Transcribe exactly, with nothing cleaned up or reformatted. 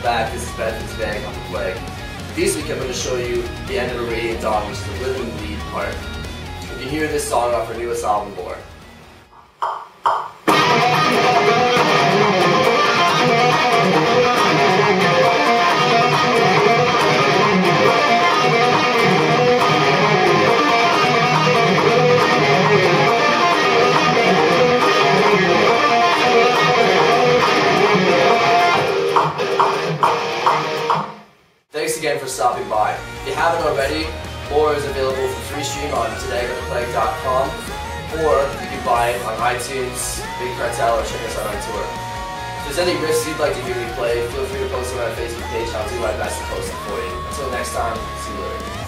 back. This is Benefit today on the play. This week I'm going to show you the end of a Radiant Dawn, which is the rhythm lead part. You can hear this song off our newest album, Lore. Thanks again for stopping by. If you haven't already, Lore is available for free stream on today gonna play dot com, or you can buy it on iTunes, Big Cartel, or check us out on tour. If there's any riffs you'd like to hear me play, feel free to post them on our Facebook page and I'll do my best to post them for you. Until next time, see you later.